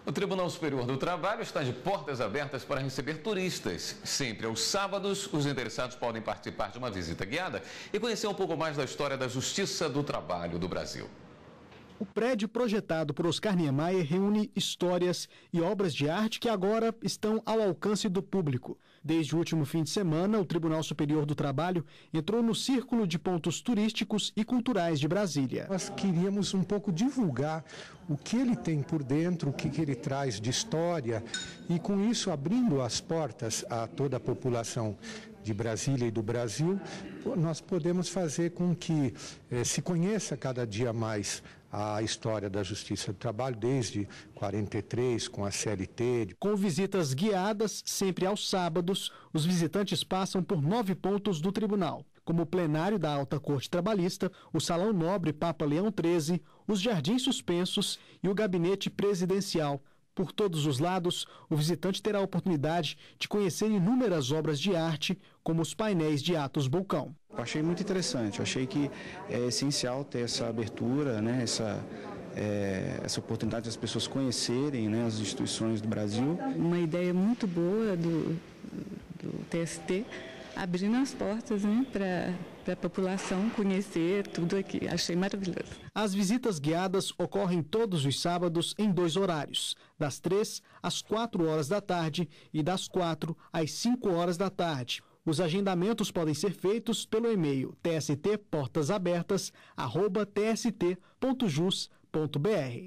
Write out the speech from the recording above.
O Tribunal Superior do Trabalho está de portas abertas para receber turistas. Sempre aos sábados, os interessados podem participar de uma visita guiada e conhecer um pouco mais da história da Justiça do Trabalho do Brasil. O prédio projetado por Oscar Niemeyer reúne histórias e obras de arte que agora estão ao alcance do público. Desde o último fim de semana, o Tribunal Superior do Trabalho entrou no círculo de pontos turísticos e culturais de Brasília. Nós queríamos um pouco divulgar o que ele tem por dentro, o que ele traz de história e, com isso, abrindo as portas a toda a população de Brasília e do Brasil, nós podemos fazer com que se conheça cada dia mais a história da Justiça do Trabalho, desde 43, com a CLT. Com visitas guiadas, sempre aos sábados, os visitantes passam por 9 pontos do tribunal, como o plenário da Alta Corte Trabalhista, o Salão Nobre Papa Leão XIII, os Jardins Suspensos e o Gabinete Presidencial. Por todos os lados, o visitante terá a oportunidade de conhecer inúmeras obras de arte, como os painéis de Atos Bulcão. Achei muito interessante, achei que é essencial ter essa abertura, né, essa oportunidade das pessoas conhecerem, né, as instituições do Brasil. Uma ideia muito boa do TST, abrindo as portas, né, para a população conhecer tudo aqui. Achei maravilhoso. As visitas guiadas ocorrem todos os sábados em 2 horários, das 3 às 4 horas da tarde e das 4 às 5 horas da tarde. Os agendamentos podem ser feitos pelo e-mail tstportasabertas@tst.jus.br.